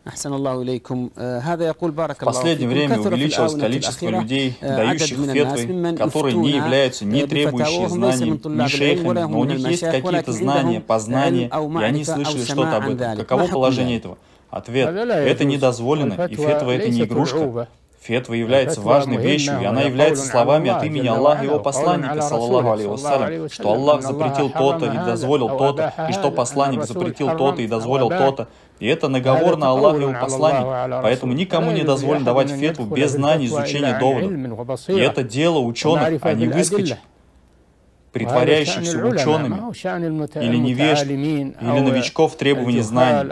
В последнее время увеличилось количество людей, дающих фетвы, которые не являются ни требующие знаний, ни шейхами, но у них есть какие-то знания, познания, и они слышали что-то об этом. Каково положение этого? Ответ: это не дозволено, и фетва — это не игрушка. Фетва является важной вещью, и она является словами от имени Аллаха и его посланника, саллаллаху алейхи вассалям, что Аллах запретил то-то и дозволил то-то, и что посланник запретил то-то и дозволил то-то. И это наговор на Аллаха и его посланника. Поэтому никому не дозволено давать фетву без знаний, изучения доводов. И это дело ученых, а не выскочек, притворяющихся учеными, или невежд, или новичков в требовании знаний.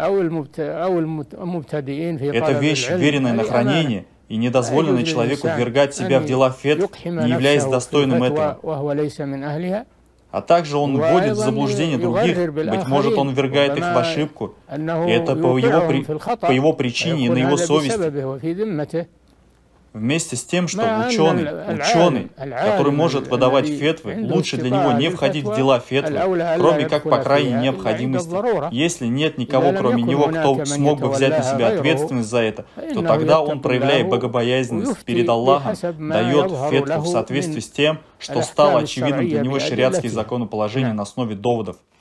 Это вещь, веренная на хранение, и не дозволено человеку ввергать себя в дела фетв, не являясь достойным этого. А также он вводит в заблуждение других, быть может, он ввергает их в ошибку, и это по его причине и на его совести. Вместе с тем, что ученый, который может выдавать фетвы, лучше для него не входить в дела фетвы, кроме как по крайней необходимости. Если нет никого, кроме него, кто смог бы взять на себя ответственность за это, то тогда он, проявляя богобоязненность перед Аллахом, дает фетву в соответствии с тем, что стало очевидным для него шариатские законоположения на основе доводов.